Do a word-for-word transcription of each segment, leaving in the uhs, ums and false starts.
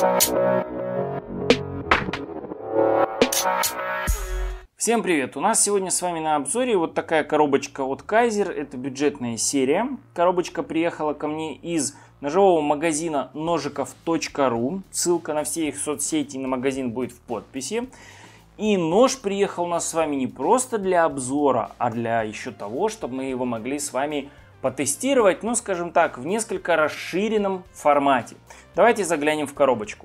Всем привет! У нас сегодня с вами на обзоре вот такая коробочка от Кайзер. Это бюджетная серия. Коробочка приехала ко мне из ножевого магазина ножиков точка ру. Ссылка на все их соцсети и на магазин будет в подписи. И нож приехал у нас с вами не просто для обзора, а для еще того, чтобы мы его могли с вами потестировать, ну скажем так, в несколько расширенном формате. Давайте заглянем в коробочку.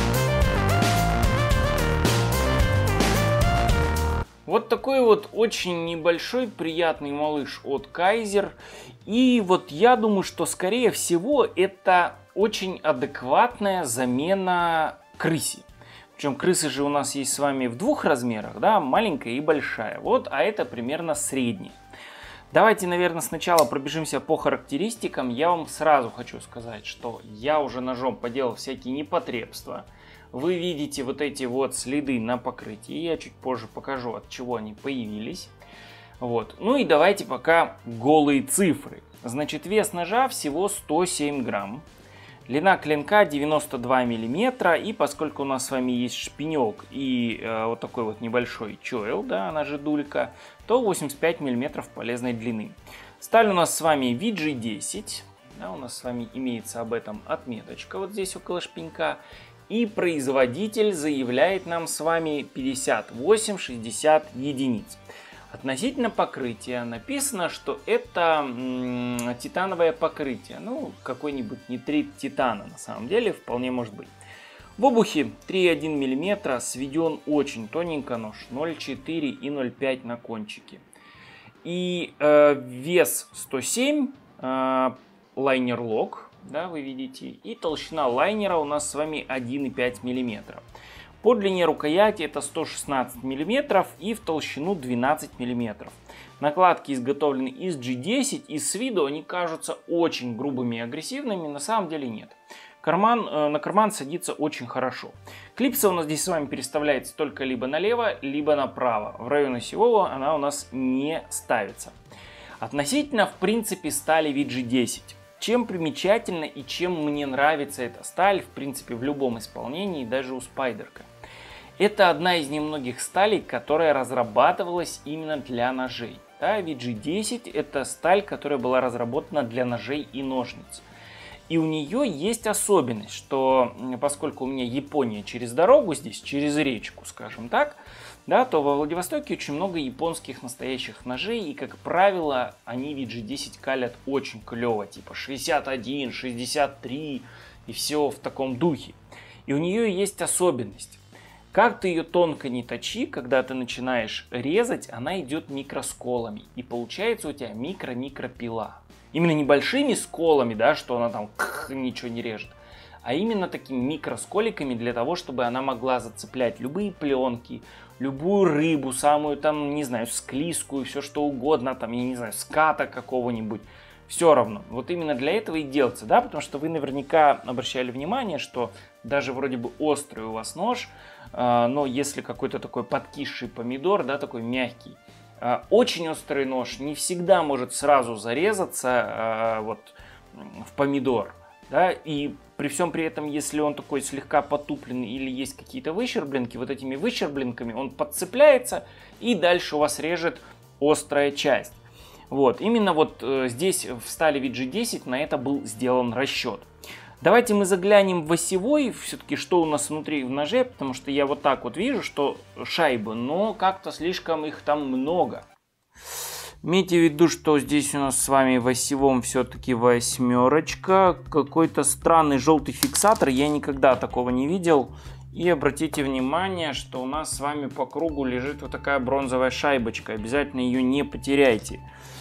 Вот такой вот очень небольшой приятный малыш от Кайзер. И вот я думаю, что скорее всего это очень адекватная замена крысе. Причем крысы же у нас есть с вами в двух размерах, да, маленькая и большая. Вот, а это примерно средняя. Давайте, наверное, сначала пробежимся по характеристикам. Я вам сразу хочу сказать, что я уже ножом поделал всякие непотребства. Вы видите вот эти вот следы на покрытии. Я чуть позже покажу, от чего они появились. Вот. Ну и давайте пока голые цифры. Значит, вес ножа всего сто семь грамм. Длина клинка девяносто два миллиметра. И поскольку у нас с вами есть шпинек и э, вот такой вот небольшой чойл, да, она же дулька, то восемьдесят пять миллиметров полезной длины. Сталь у нас с вами ви джи десять. Да, у нас с вами имеется об этом отметочка вот здесь около шпинька. И производитель заявляет нам с вами пятьдесят восемь шестьдесят единиц. Относительно покрытия написано, что это м, титановое покрытие. Ну, какой-нибудь нитрит титана на самом деле вполне может быть. В обухе три и один миллиметра, сведен очень тоненько нож, ноль целых четыре и ноль целых пять на кончике. И э, вес сто семь, э, лайнер лок. Да, вы видите, и толщина лайнера у нас с вами один и пять миллиметра. По длине рукояти это сто шестнадцать миллиметров и в толщину двенадцать миллиметров. Накладки изготовлены из джи десять, и с виду они кажутся очень грубыми и агрессивными, на самом деле нет. Карман, э, на карман садится очень хорошо. Клипса у нас здесь с вами переставляется только либо налево, либо направо. В районе осевого она у нас не ставится. Относительно, в принципе, стали ви джи десять. Чем примечательна и чем мне нравится эта сталь, в принципе, в любом исполнении, даже у Спайдерка. Это одна из немногих сталей, которая разрабатывалась именно для ножей. Да, ви джи десять это сталь, которая была разработана для ножей и ножниц. И у нее есть особенность, что поскольку у меня Япония через дорогу здесь, через речку, скажем так, да, то во Владивостоке очень много японских настоящих ножей, и, как правило, они ви джи десять калят очень клево, типа шестьдесят один, шестьдесят три и все в таком духе. И у нее есть особенность. Как ты ее тонко не точи, когда ты начинаешь резать, она идет микросколами, и получается у тебя микро-микропила. Именно небольшими сколами, да, что она там ничего не режет, а именно такими микросколиками для того, чтобы она могла зацеплять любые пленки, любую рыбу, самую там, не знаю, склизкую, все что угодно, там, я не знаю, ската какого-нибудь, все равно. Вот именно для этого и делается, да, потому что вы наверняка обращали внимание, что даже вроде бы острый у вас нож, э, но если какой-то такой подкисший помидор, да, такой мягкий, э, очень острый нож не всегда может сразу зарезаться э, вот в помидор, да, и при всем при этом, если он такой слегка потупленный или есть какие-то выщербленки, вот этими выщербленками он подцепляется и дальше у вас режет острая часть. Вот, именно вот э, здесь в стали ви джи десять на это был сделан расчет. Давайте мы заглянем в осевой, все-таки что у нас внутри в ноже, потому что я вот так вот вижу, что шайбы, но как-то слишком их там много. Имейте в виду, что здесь у нас с вами в осевом все-таки восьмерочка. Какой-то странный желтый фиксатор, я никогда такого не видел. И обратите внимание, что у нас с вами по кругу лежит вот такая бронзовая шайбочка. Обязательно ее не потеряйте.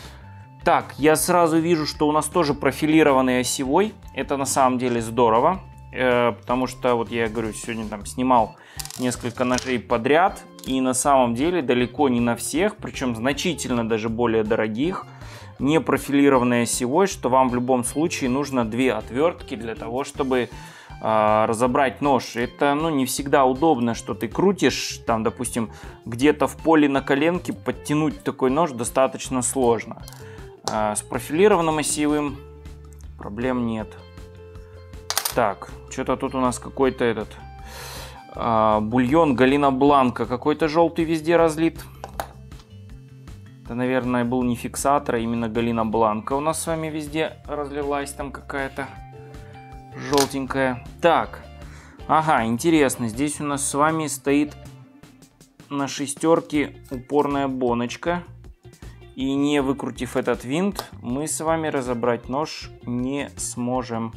Так, я сразу вижу, что у нас тоже профилированный осевой. Это на самом деле здорово. Э, потому что, вот я говорю, сегодня там снимал несколько ножей подряд. И на самом деле далеко не на всех, причем значительно даже более дорогих, не профилированной осевой, что вам в любом случае нужно две отвертки для того, чтобы э, разобрать нож. Это, ну, не всегда удобно, что ты крутишь, там, допустим, где-то в поле на коленке подтянуть такой нож достаточно сложно. Э, с профилированным осевым проблем нет. Так, что-то тут у нас какой-то этот а, бульон Галина Бланка. Какой-то желтый везде разлит. Это, наверное, был не фиксатор, а именно Галина Бланка у нас с вами везде разлилась. Там какая-то желтенькая. Так, ага, интересно. Здесь у нас с вами стоит на шестерке упорная боночка. И не выкрутив этот винт, мы с вами разобрать нож не сможем.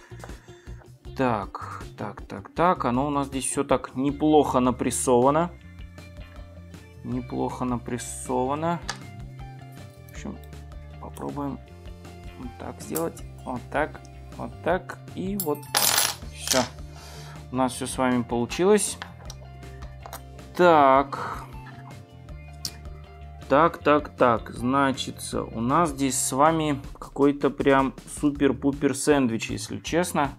Так, так, так, так. Оно у нас здесь все так неплохо напрессовано. Неплохо напрессовано. В общем, попробуем вот так сделать. Вот так, вот так и вот так. Все. У нас все с вами получилось. Так. Так, так, так. Значит, у нас здесь с вами какой-то прям супер-пупер сэндвич, если честно.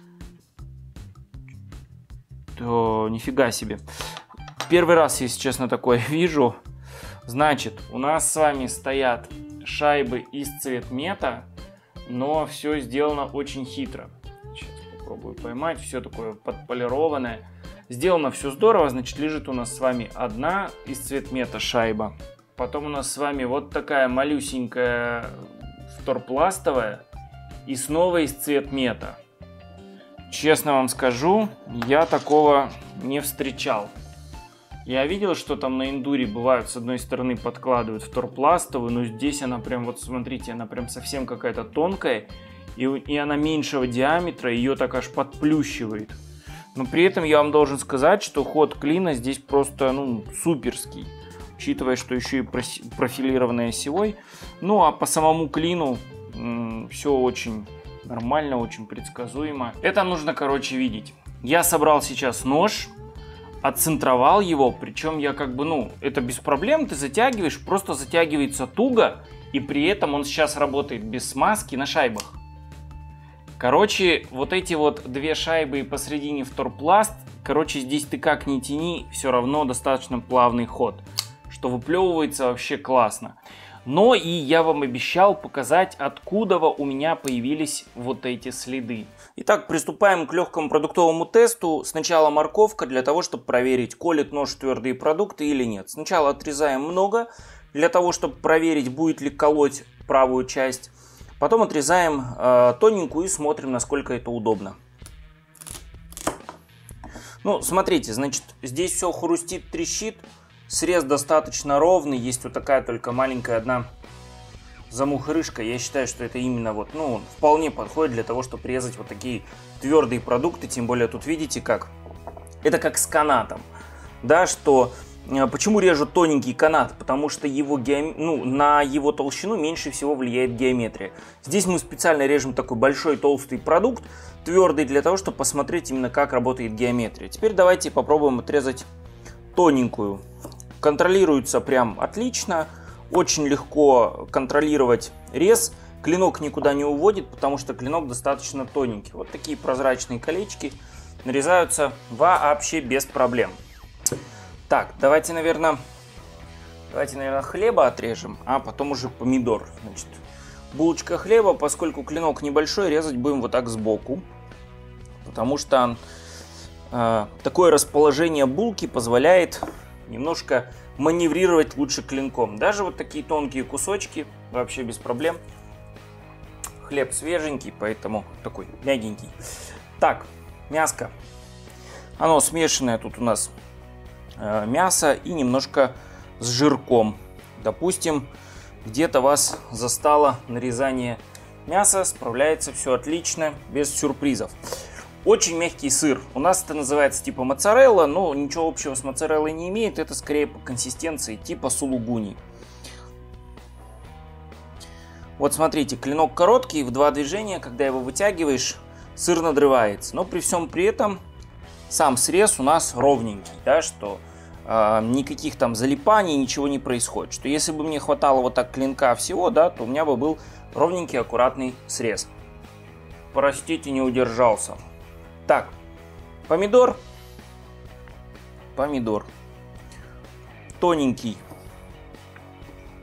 То нифига себе. Первый раз, если честно, такое вижу. Значит, у нас с вами стоят шайбы из цветмета, но все сделано очень хитро. Сейчас попробую поймать. Все такое подполированное. Сделано все здорово. Значит, лежит у нас с вами одна из цветмета шайба. Потом у нас с вами вот такая малюсенькая вторпластовая и снова из цветмета. Честно вам скажу, я такого не встречал. Я видел, что там на эндуре бывают, с одной стороны подкладывают вторпластовую, но здесь она прям, вот смотрите, она прям совсем какая-то тонкая, и, и она меньшего диаметра, ее так аж подплющивает. Но при этом я вам должен сказать, что ход клина здесь просто, ну, суперский. Учитывая, что еще и профилированная осевой. Ну, а по самому клину все очень нормально, очень предсказуемо. Это нужно, короче, видеть. Я собрал сейчас нож, отцентровал его, причем я как бы, ну, это без проблем, ты затягиваешь, просто затягивается туго, и при этом он сейчас работает без смазки на шайбах. Короче, вот эти вот две шайбы и посередине вторпласт, короче, здесь ты как ни тяни, все равно достаточно плавный ход, что выплевывается вообще классно. Но и я вам обещал показать, откуда у меня появились вот эти следы. Итак, приступаем к легкому продуктовому тесту. Сначала морковка для того, чтобы проверить, колет нож твердые продукты или нет. Сначала отрезаем много, для того, чтобы проверить, будет ли колоть правую часть. Потом отрезаем э, тоненькую и смотрим, насколько это удобно. Ну, смотрите, значит, здесь все хрустит, трещит. Срез достаточно ровный, есть вот такая только маленькая одна замухрышка. Я считаю, что это именно вот, ну, вполне подходит для того, чтобы резать вот такие твердые продукты. Тем более тут видите как, это как с канатом, да, что, почему режут тоненький канат? Потому что его геом... ну, на его толщину меньше всего влияет геометрия. Здесь мы специально режем такой большой толстый продукт, твердый, для того, чтобы посмотреть именно как работает геометрия. Теперь давайте попробуем отрезать тоненькую. Контролируется прям отлично, очень легко контролировать рез, клинок никуда не уводит, потому что клинок достаточно тоненький. Вот такие прозрачные колечки нарезаются вообще без проблем. Так, давайте, наверное, давайте, наверное, хлеба отрежем, а потом уже помидор. Значит, булочка хлеба, поскольку клинок небольшой, резать будем вот так сбоку, потому что э, такое расположение булки позволяет немножко маневрировать лучше клинком. Даже вот такие тонкие кусочки вообще без проблем. Хлеб свеженький, поэтому такой мягенький. Так, мяско. Оно смешанное, тут у нас э, мясо и немножко с жирком. Допустим, где-то вас застало нарезание мяса, справляется все отлично, без сюрпризов. Очень мягкий сыр. У нас это называется типа моцарелла, но ничего общего с моцареллой не имеет. Это скорее по консистенции типа сулугуни. Вот смотрите, клинок короткий, в два движения, когда его вытягиваешь, сыр надрывается. Но при всем при этом сам срез у нас ровненький, да, что э, никаких там залипаний, ничего не происходит. Что если бы мне хватало вот так клинка всего, да, то у меня бы был ровненький, аккуратный срез. Простите, не удержался. Так, помидор, помидор, тоненький,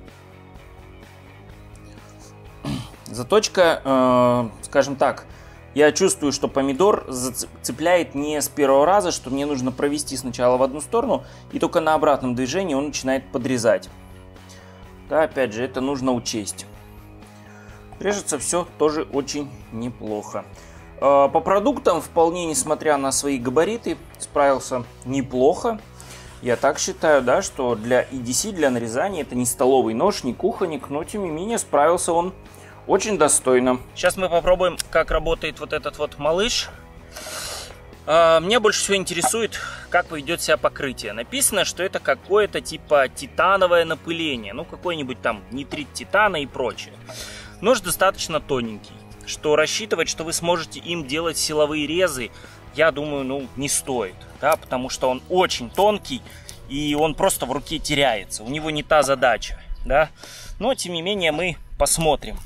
заточка, э, скажем так, Я чувствую, что помидор цепляет не с первого раза, что мне нужно провести сначала в одну сторону, и только на обратном движении он начинает подрезать. Да, опять же, это нужно учесть. Режется все тоже очень неплохо. По продуктам вполне, несмотря на свои габариты, справился неплохо. Я так считаю, да, что для и ди си, для нарезания это не столовый нож, не кухонник, но тем не менее справился он очень достойно. Сейчас мы попробуем, как работает вот этот вот малыш. Меня больше всего интересует, как поведет себя покрытие. Написано, что это какое-то типа титановое напыление, ну какой-нибудь там нитрит титана и прочее. Нож достаточно тоненький, что рассчитывать, что вы сможете им делать силовые резы, я думаю, ну не стоит, да, потому что он очень тонкий и он просто в руке теряется, у него не та задача, да. Но тем не менее мы посмотрим.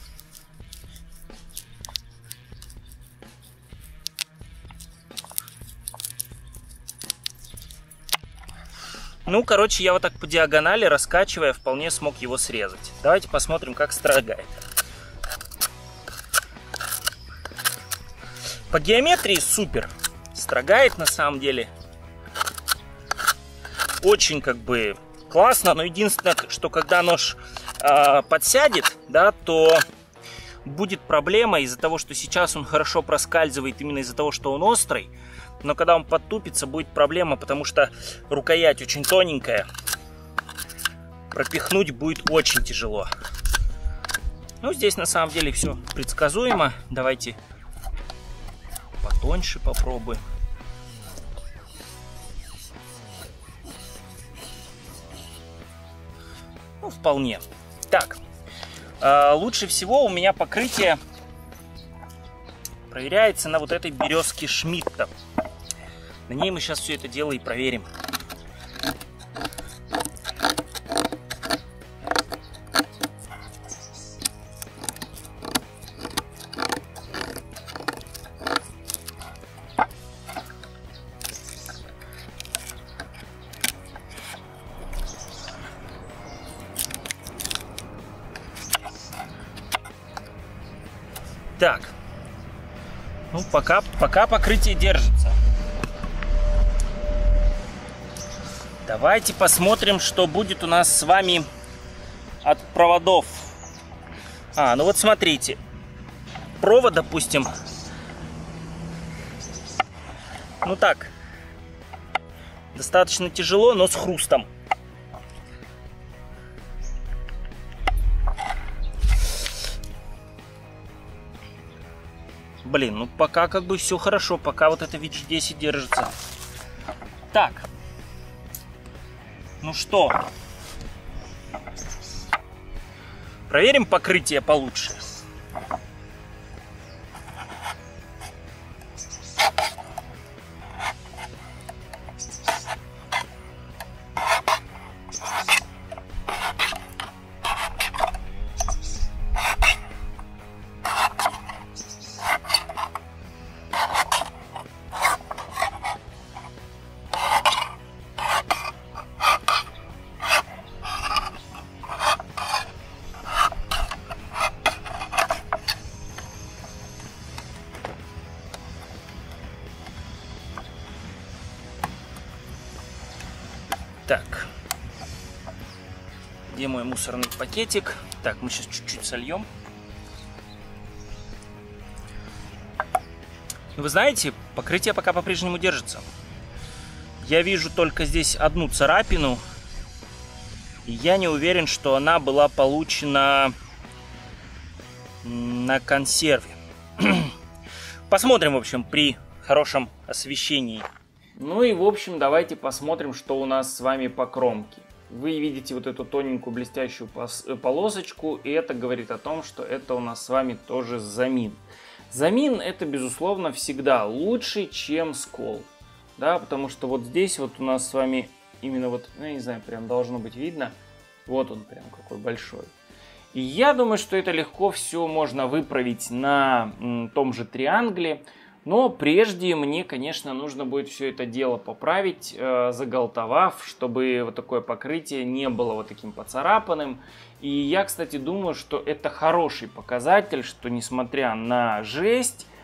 Ну, короче, я вот так по диагонали, раскачивая, вполне смог его срезать. Давайте посмотрим, как строгает. По геометрии супер. Строгает на самом деле. Очень как бы классно, но единственное, что когда нож э, подсядет, да, то будет проблема из-за того, что сейчас он хорошо проскальзывает именно из-за того, что он острый. Но когда он подтупится, будет проблема, потому что рукоять очень тоненькая. Пропихнуть будет очень тяжело. Ну, здесь на самом деле все предсказуемо. Давайте потоньше попробуем. Ну, вполне. Так, э, лучше всего у меня покрытие проверяется на вот этой березке Шмидта. На ней мы сейчас все это дело и проверим. Так, ну пока, пока покрытие держится. Давайте посмотрим, что будет у нас с вами от проводов. А, ну вот смотрите. Провод, допустим. Ну так. Достаточно тяжело, но с хрустом. Блин, ну пока как бы все хорошо. Пока вот это ви джи десять держится. Так. Ну что, проверим покрытие получше. Так, где мой мусорный пакетик? Так, мы сейчас чуть-чуть сольем. Вы знаете, покрытие пока по-прежнему держится. Я вижу только здесь одну царапину. И я не уверен, что она была получена на консерве. Посмотрим, в общем, при хорошем освещении. Ну и в общем давайте посмотрим, что у нас с вами по кромке. Вы видите вот эту тоненькую блестящую полосочку, и это говорит о том, что это у нас с вами тоже замин. Замин это безусловно всегда лучше, чем скол, да, потому что вот здесь вот у нас с вами именно вот, ну, я не знаю, прям должно быть видно, вот он прям какой большой. И я думаю, что это легко все можно выправить на м, том же триангле. Но прежде мне, конечно, нужно будет все это дело поправить, э, загалтовав, чтобы вот такое покрытие не было вот таким поцарапанным. И я, кстати, думаю, что это хороший показатель, что несмотря на жесть,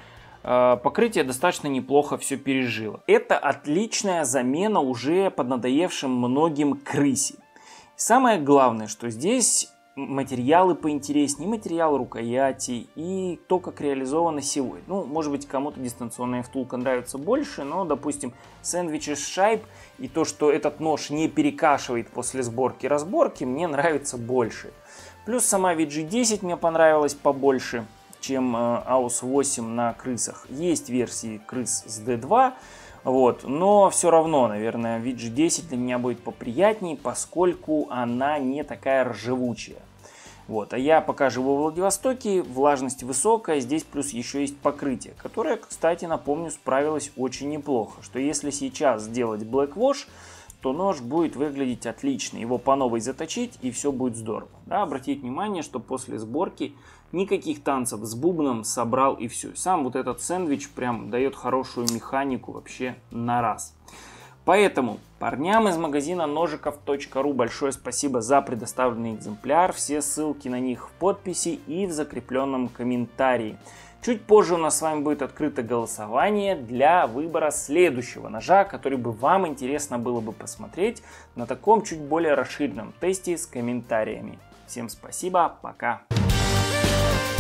покрытие достаточно неплохо все пережило. Это отличная замена уже поднадоевшим многим крысе. И самое главное, что здесь материалы поинтереснее, материал рукояти и то, как реализовано сегодня. Ну, может быть, кому-то дистанционная втулка нравится больше, но, допустим, Sandwiches Shape и то, что этот нож не перекашивает после сборки-разборки, мне нравится больше. Плюс сама ви джи десять мне понравилась побольше, чем аус восемь на крысах. Есть версии крыс с ди два, вот, но все равно, наверное, ви джи десять для меня будет поприятнее, поскольку она не такая ржавучая. Вот, а я пока живу в Владивостоке, влажность высокая, здесь плюс еще есть покрытие, которое, кстати, напомню, справилось очень неплохо. Что если сейчас сделать Black Wash, то нож будет выглядеть отлично. Его по новой заточить, и все будет здорово. Да, обратите внимание, что после сборки никаких танцев с бубном, собрал и все. Сам вот этот сэндвич прям дает хорошую механику вообще на раз. Поэтому парням из магазина ножиков точка ру большое спасибо за предоставленный экземпляр. Все ссылки на них в подписи и в закрепленном комментарии. Чуть позже у нас с вами будет открыто голосование для выбора следующего ножа, который бы вам интересно было бы посмотреть на таком чуть более расширенном тесте с комментариями. Всем спасибо, пока!